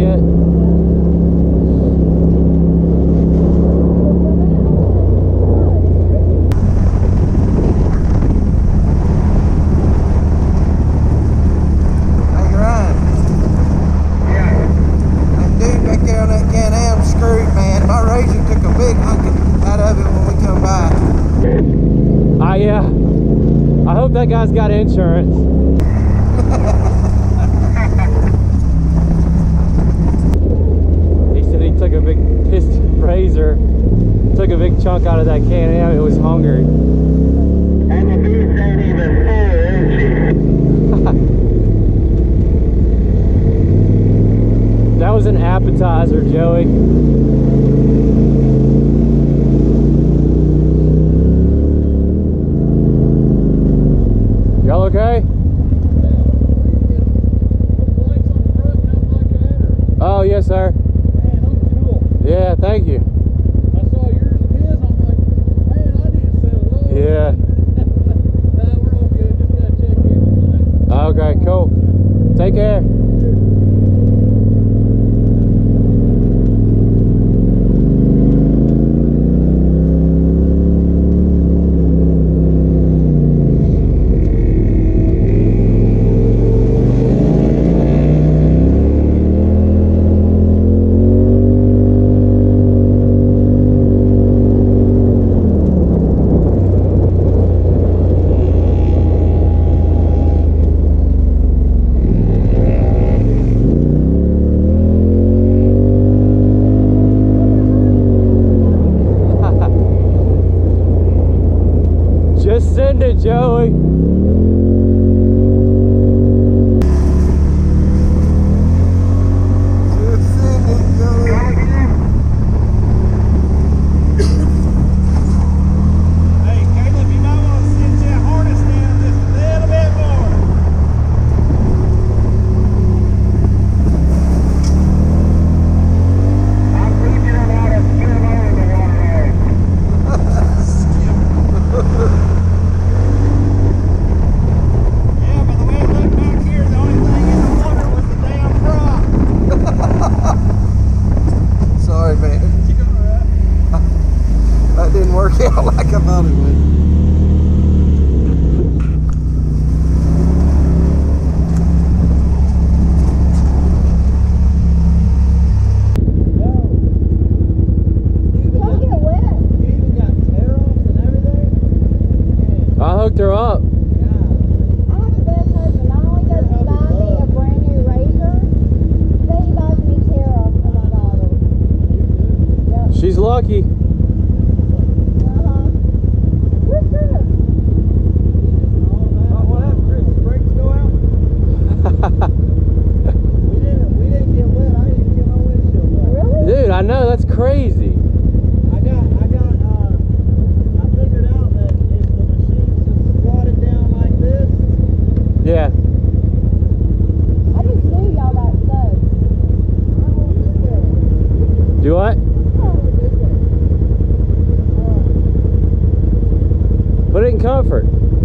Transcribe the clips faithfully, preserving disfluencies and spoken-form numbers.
it. Ah, yeah. I hope that guy's got insurance. He said he took a big his razor, took a big chunk out of that Can-Am. It was hungry. And the beef ain't even full, is That was an appetizer, Joey. Y'all okay? Oh, yes, sir. Man, those are cool. Yeah, thank you. I saw yours and his. I'm like, man, I need to set those. Yeah. Nah, we're all good. Just gotta check in tonight. Okay, cool. Take care. Just send it, Joey. Just send it, Joey. Hey, Caleb, you might want to sit that harness down just a little bit more. I'm teaching them how to skim over the water. Yeah, by the way it looked back here, the only thing in the water was the damn prop. Sorry, man. You alright? That didn't work out like I thought it would. Don't get wet. You even got tear-offs and everything? I hooked her up. I have the best husband. Not only does he buy me a brand new razor, but he buys me tear-off for my goggles. Yep. She's lucky. Uh-huh. Where's Chris? Oh, what happened, Chris? The brakes go out? We didn't, we didn't get wet. I didn't get my windshield wet. Really? Dude, I know, that's crazy. I got, I got, uh, I figured out that if the machine's squatted down like this, Yeah. I just knew y'all got studs. I won't do that. Do what? Put it in comfort.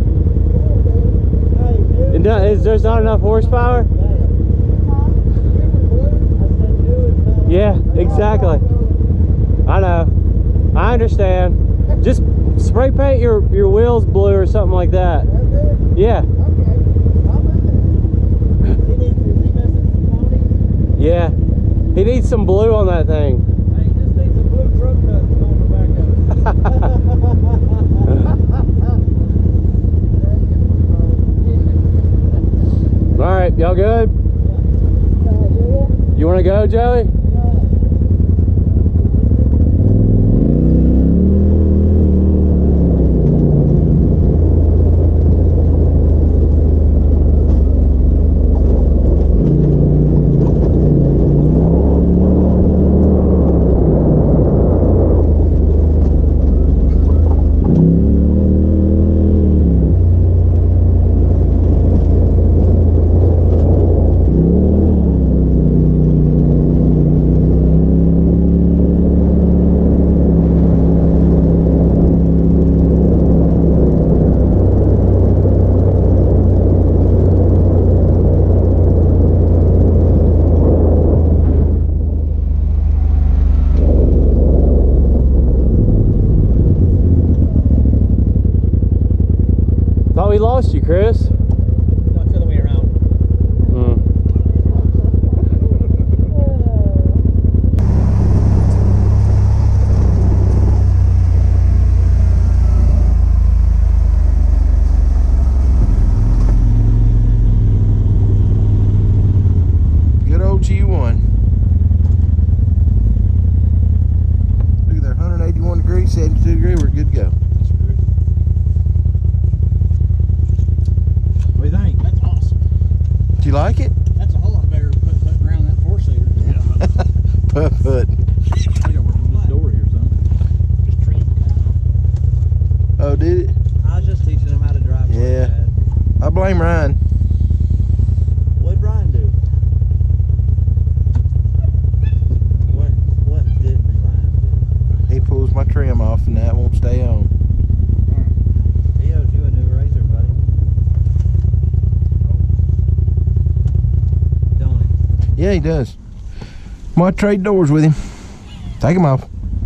Hey, dude. It do, is there's not enough horsepower? Yeah, exactly. I know. I understand. Just spray paint your, your wheels blue or something like that. Yeah. Yeah. He needs some blue on that thing. All right, y'all good? You want to go, Joey? like it? That's a whole lot better put putting around that four seater. Put put. I gotta work on this door here, son. Just trim. Oh, did it? I was just teaching him how to drive. Yeah. I blame Ryan. What'd Ryan do? What what didn't Ryan do? He pulls my trim off and that won't stay on. He owes you a new razor, buddy. Don't he? Yeah, he does. Might trade doors with him. Take him off.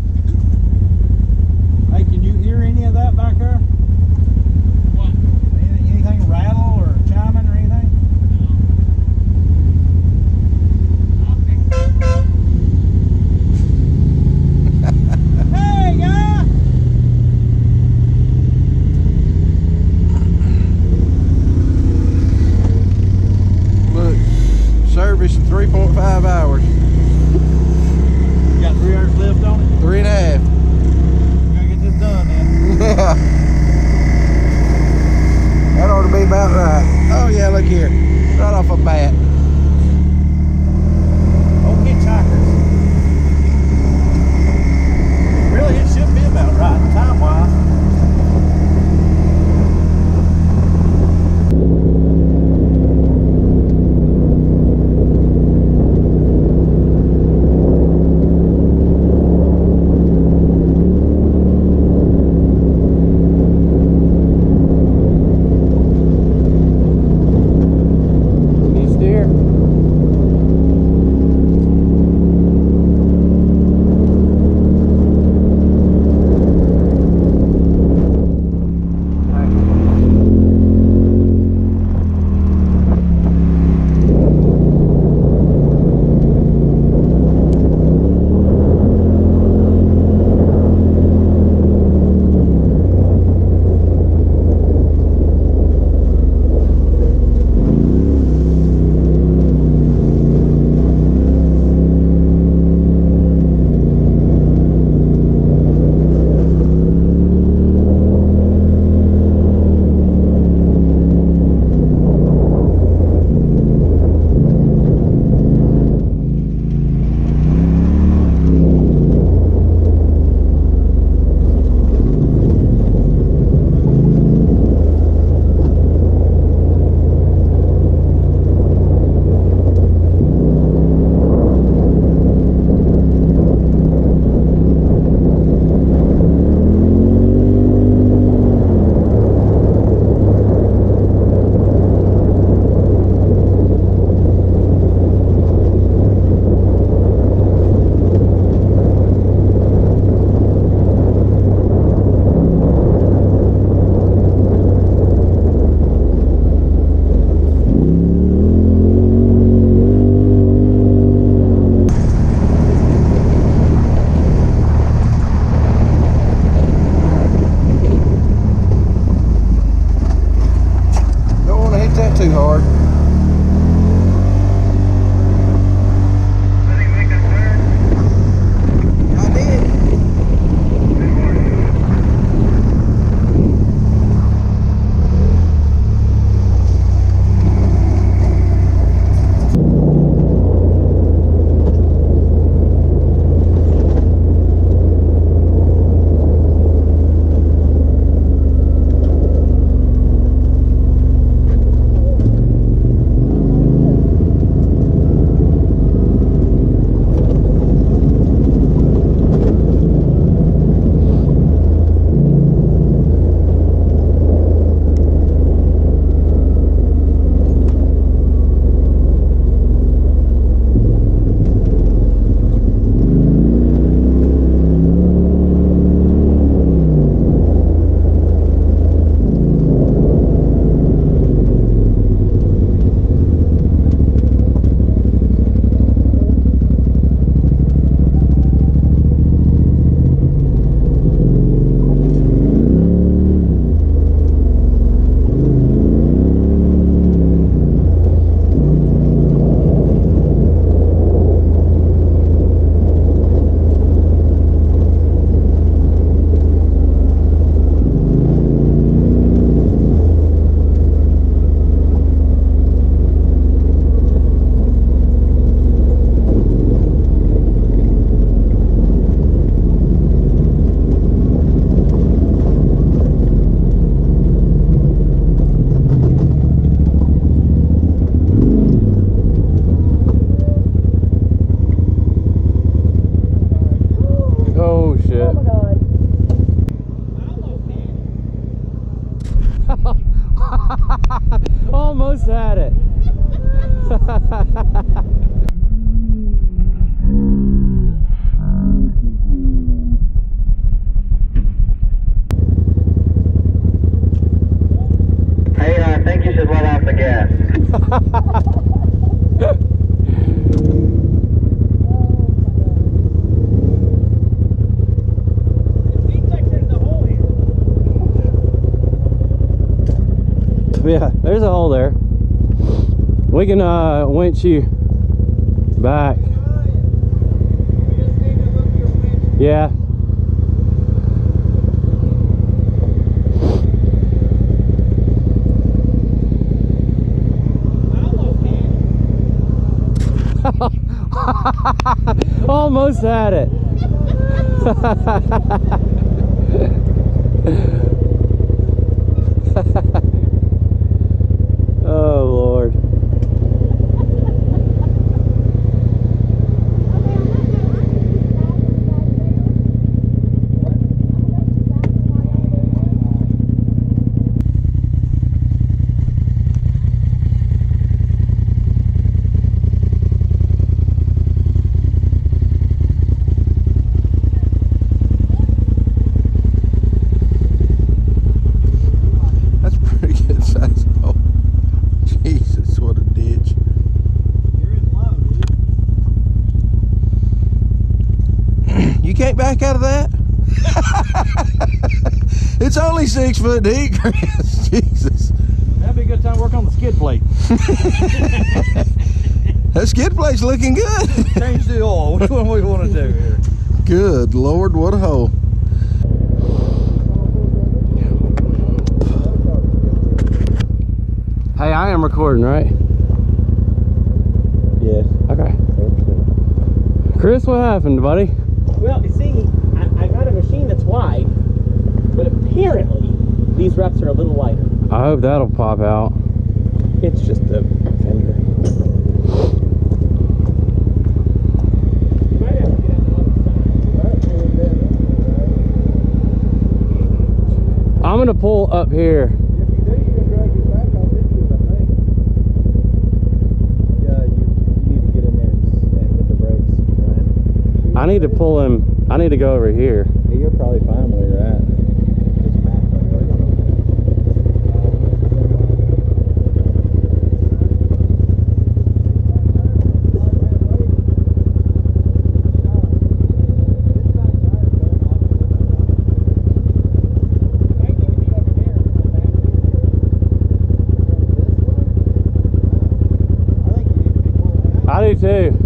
Hey, can you hear any of that back there? What? Anything, anything rattle or chiming or anything? Hey, guy! Look, service in three point five hours. You got three hours left on it? There's a hole there. We can uh, winch you back. Yeah. Almost had it. Oh Lord. Back out of that. It's only six foot deep, Chris. Jesus. That'd be a good time to work on the skid plate. That skid plate's looking good. Change the oil. Which one we want to do here? Good Lord, what a hole. Hey, I am recording, right? Yes. Okay. Chris, what happened, buddy? Well, you see, I, I got a machine that's wide, but apparently these reps are a little wider. I hope that'll pop out. It's just a fender. You might have to get on the other side. I'm gonna pull up here. If you do, you can drag your back off into it, I think. Yeah, you, you need to get in there and, and hit the brakes, right? I need to pull him. I need to go over here. Hey, you're probably fine where you're at. Just map I do too.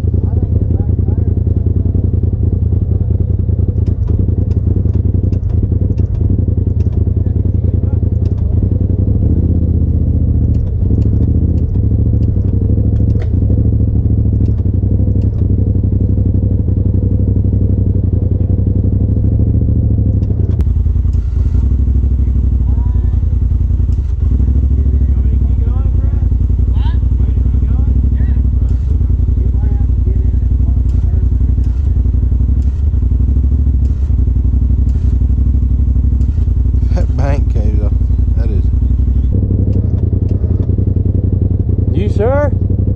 Sure.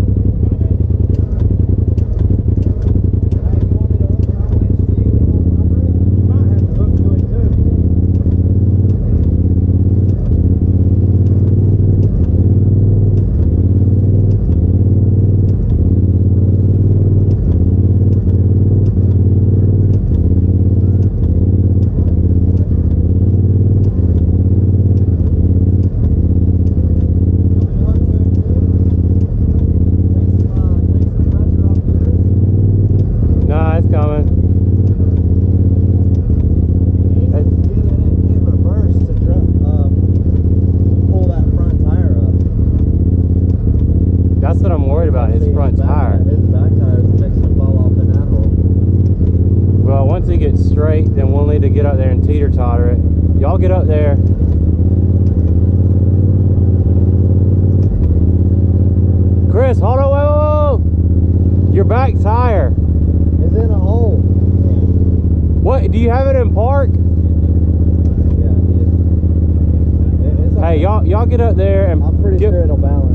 Straight, then we'll need to get up there and teeter totter it. Y'all get up there. Chris, hold on, whoa, whoa, whoa. Your back tire is in a hole. What, do you have it in park? Yeah, it is. It is hey, y'all y'all get up there and I'm pretty get, sure it'll balance.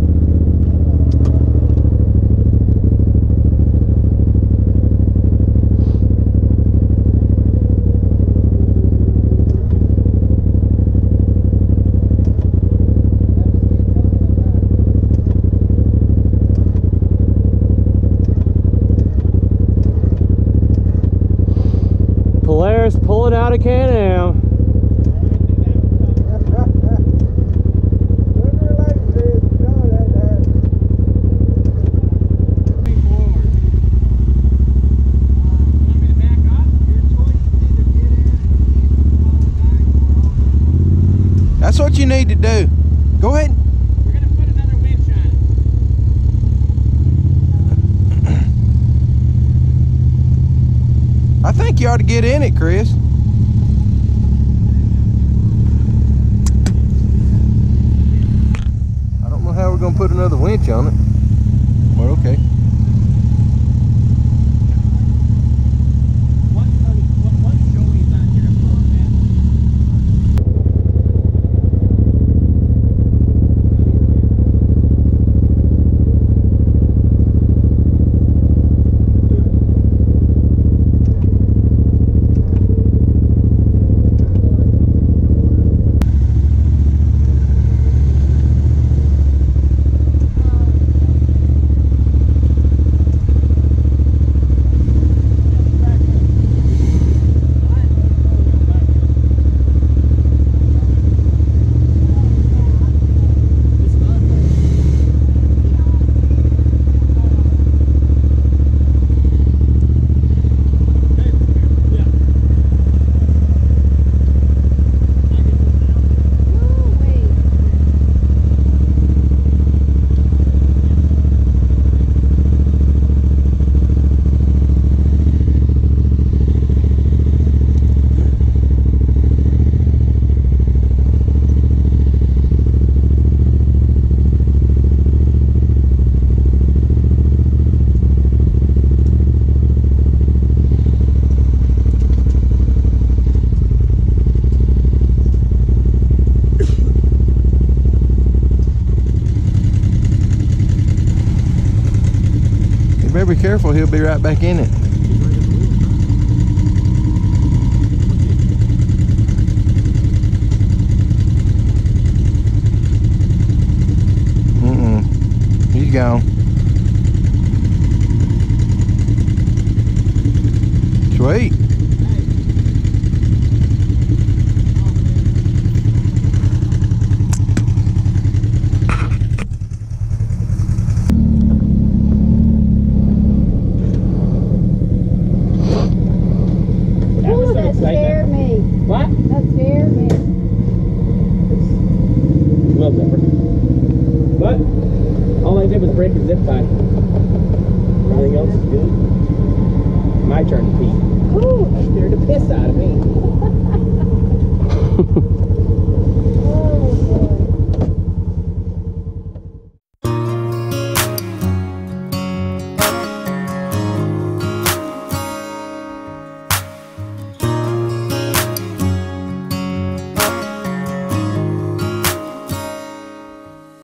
Polaris pulling out of Can-Am. That's what you need to do. Go ahead. We're gonna put another winch on it. I think you ought to get in it, Chris. I don't know how we're gonna put another winch on it. Well, okay. Once, once Joey's on here, I'm going, man. You better be careful, he'll be right back in it. Mm-mm. He's gone. Sweet. That was Ooh, some that scared excitement. me. What? That scared me. Wheel zipper. But all I did was break the zip tie. Everything else is good. My turn to pee. Ooh. That scared the piss out of me.